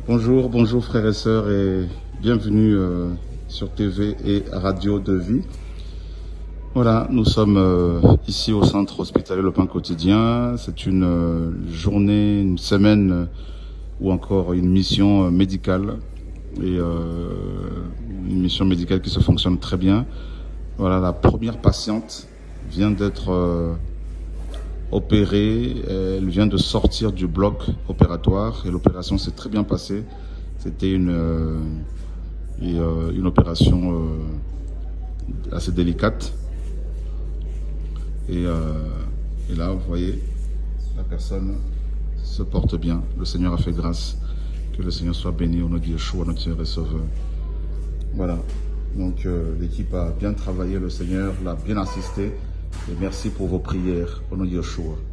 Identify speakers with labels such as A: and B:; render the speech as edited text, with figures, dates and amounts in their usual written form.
A: Bonjour, bonjour frères et sœurs et bienvenue sur TV et Radio de Vie. Voilà, nous sommes ici au centre hospitalier Le Pain Quotidien. C'est une journée, une semaine ou encore une mission médicale et une mission médicale qui se fonctionne très bien. Voilà, la première patiente vient d'être opérée, elle vient de sortir du bloc opératoire et l'opération s'est très bien passée. C'était une opération assez délicate. Et là, vous voyez, la personne se porte bien. Le Seigneur a fait grâce. Que le Seigneur soit béni au nom de Yeshua, notre Seigneur et Sauveur. Voilà. Donc l'équipe a bien travaillé, le Seigneur l'a bien assisté. Et merci pour vos prières au nom de Yeshua.